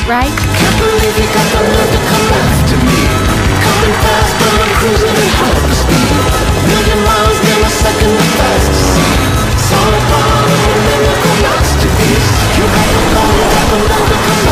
right? Can't believe you got the nerve to come after me. Coming fast, but I'm cruising at half the speed. Million miles in a second, the fastest. It's all about a miracle masterpiece. You have the power, have the nerve to come